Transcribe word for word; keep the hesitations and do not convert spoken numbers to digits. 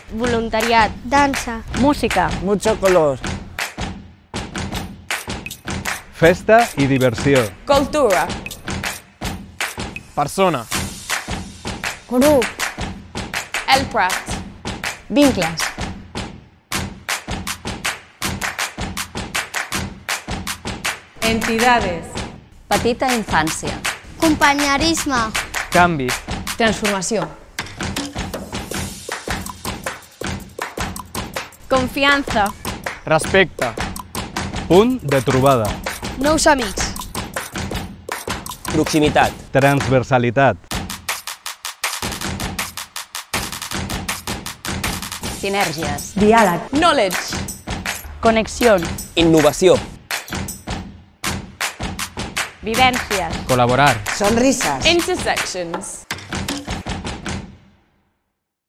voluntariat, dansa, música, mucho color, festa i diversió, cultura, persona, grup, el prat, vincles, entidades, petita infància, companyerisme, canvi, transformació, confiança, respecte, punt de trobada, nous amics, proximitat, transversalitat, sinergies, diàleg, knowledge, connexió, innovació, vivències, col·laborar, intersections.